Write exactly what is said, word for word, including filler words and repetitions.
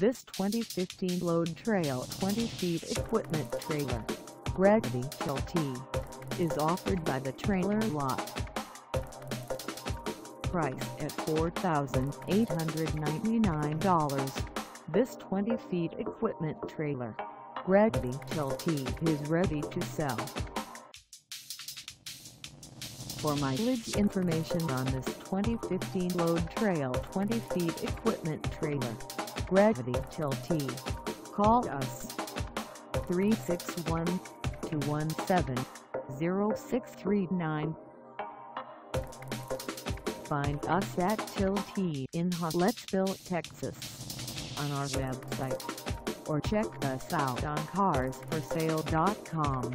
This twenty fifteen Load Trail twenty feet equipment trailer, Gravity T L T, is offered by the Trailer Lot. Price at four thousand eight hundred ninety-nine dollars, this twenty feet equipment trailer, Gravity T L T, is ready to sell. For mileage information on this twenty fifteen Load Trail twenty feet equipment trailer, Gravity T L T, call us three six one, two one seven, zero six three nine. Find us at T L T in Hallettsville, Texas, on our website, or check us out on cars for sale dot com.